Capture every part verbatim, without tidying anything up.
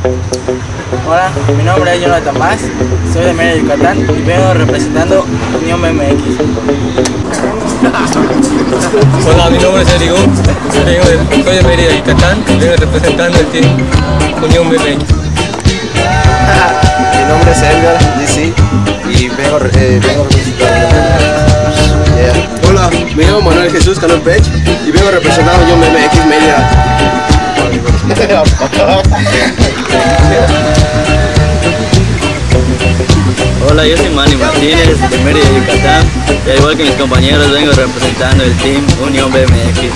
Hola, mi nombre es Jonathan Más, soy de Mérida, Yucatán y vengo representando Unión B M X. Hola, mi nombre es Erigo, soy de Mérida, Yucatán y vengo representando el team Unión B M X. Mi nombre es Edgar, D C, y vengo, eh, vengo representando yeah. Hola, me llamo Manuel Jesús Canol Pech y vengo representando Unión B M X Mérida. Hola, yo soy Manny Martínez de Mérida, Yucatán y al igual que mis compañeros vengo representando el team Unión B M X.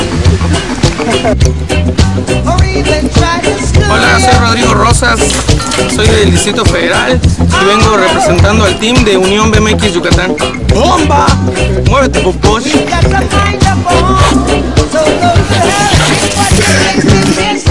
Hola, soy Rodrigo Rosas, soy del Distrito Federal y vengo representando al team de Unión B M X Yucatán. ¡Bomba! ¡Muévete, Popoch!